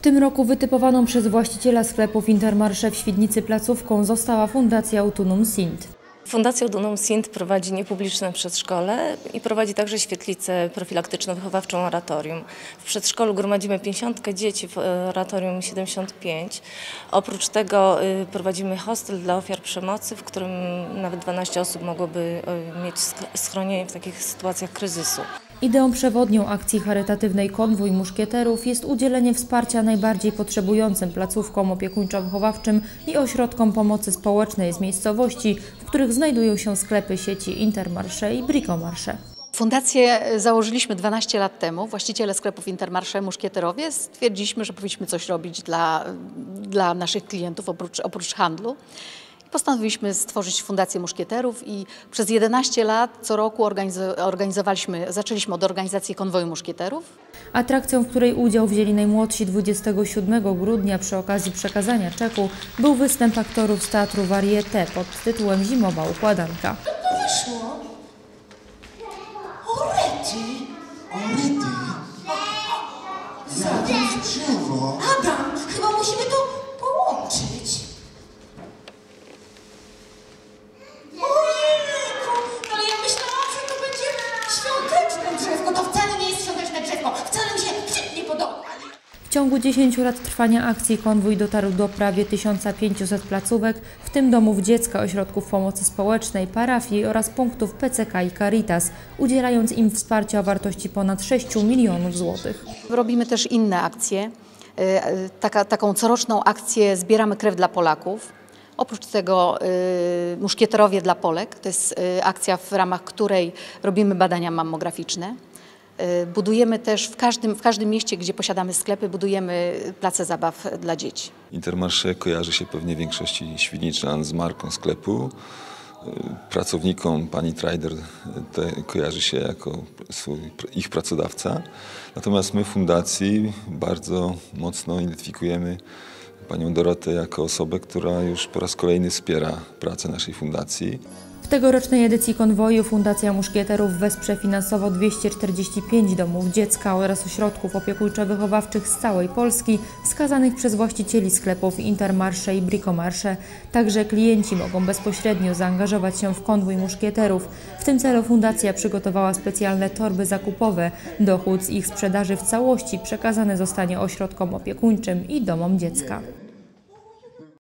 tym roku wytypowaną przez właściciela sklepów Intermarché w Świdnicy placówką została Fundacja Autunum Sint. Fundacja Autunum Sint prowadzi niepubliczne przedszkole i prowadzi także świetlicę profilaktyczno-wychowawczą oratorium. W przedszkolu gromadzimy 50 dzieci, w oratorium 75. Oprócz tego prowadzimy hostel dla ofiar przemocy, w którym nawet 12 osób mogłoby mieć schronienie w takich sytuacjach kryzysu. Ideą przewodnią akcji charytatywnej Konwój Muszkieterów jest udzielenie wsparcia najbardziej potrzebującym placówkom opiekuńczo-wychowawczym i ośrodkom pomocy społecznej z miejscowości, w których znajdują się sklepy sieci Intermarché i Bricomarché. Fundację założyliśmy 12 lat temu. Właściciele sklepów Intermarché, muszkieterowie, stwierdziliśmy, że powinniśmy coś robić dla naszych klientów oprócz handlu. Postanowiliśmy stworzyć Fundację Muszkieterów i przez 11 lat co roku zaczęliśmy od organizacji Konwoju Muszkieterów. Atrakcją, w której udział wzięli najmłodsi 27 grudnia przy okazji przekazania czeku, był występ aktorów z Teatru Varieté pod tytułem Zimowa układanka. To wyszło. Orety. Orety? Jakieś drzewo. Adam, chyba musimy to połączyć. Ojejku, ale ja myślałam, że to będzie świąteczne drzewko. To wcale nie jest świąteczne drzewko. Wcale mi się nie podoba. W ciągu 10 lat trwania akcji konwój dotarł do prawie 1500 placówek, w tym domów dziecka, ośrodków pomocy społecznej, parafii oraz punktów PCK i Caritas, udzielając im wsparcia o wartości ponad 6 milionów złotych. Robimy też inne akcje. Taką coroczną akcję Zbieramy krew dla Polaków. Oprócz tego Muszkieterowie dla Polek. To jest akcja, w ramach której robimy badania mammograficzne. Budujemy też w każdym mieście, gdzie posiadamy sklepy, budujemy place zabaw dla dzieci. Intermarché kojarzy się pewnie większości świdniczan z marką sklepu. Pracownikom pani Trader kojarzy się jako ich pracodawca. Natomiast my w fundacji bardzo mocno identyfikujemy panią Dorotę jako osobę, która już po raz kolejny wspiera pracę naszej fundacji. W tegorocznej edycji konwoju Fundacja Muszkieterów wesprze finansowo 245 domów dziecka oraz ośrodków opiekuńczo-wychowawczych z całej Polski wskazanych przez właścicieli sklepów Intermarché i Bricomarché. Także klienci mogą bezpośrednio zaangażować się w konwój muszkieterów. W tym celu fundacja przygotowała specjalne torby zakupowe. Dochód z ich sprzedaży w całości przekazany zostanie ośrodkom opiekuńczym i domom dziecka.